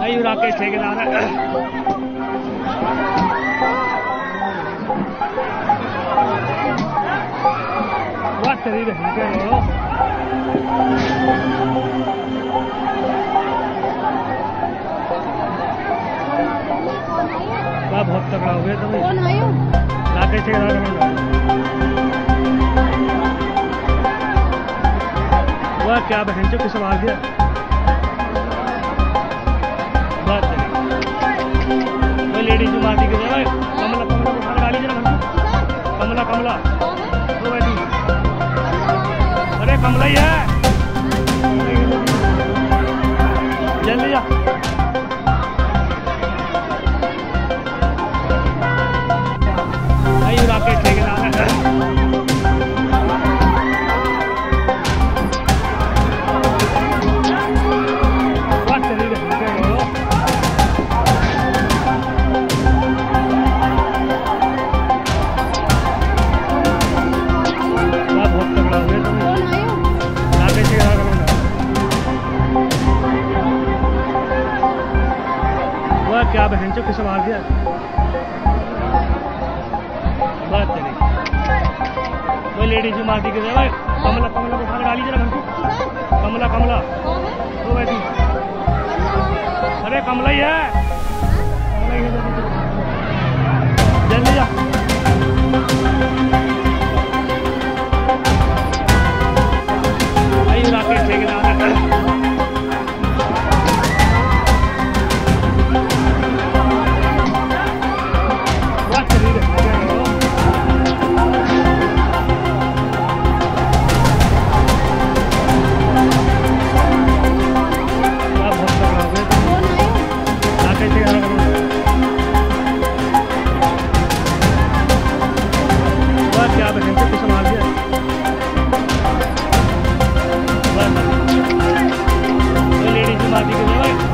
भाई राकेश ठेकेदार है। बात करी बहन के लो बहुत तगड़ा हो गया तो भाई राकेश ठेकेदार वह क्या बहन चो किस सवाल दिया बात करी वो लेडीज जो मारती के भाई कमला कमला को खाना डाली जरा कमला कमला वो बैठी अरे कमला ही है जल्दी जा भाई राकेश ठेकेदार है। क्या बहन चो किस मार दिया बात करी वो लेडीज जो मारती के भाई कमला कमला को खाना डाली जरा कमला कमला वो बैठी अरे कमला ही है जल्दी जा भाई राकेश ठेकेदार है। क्या बहन से कुछ मार दिया लेडीज मारती के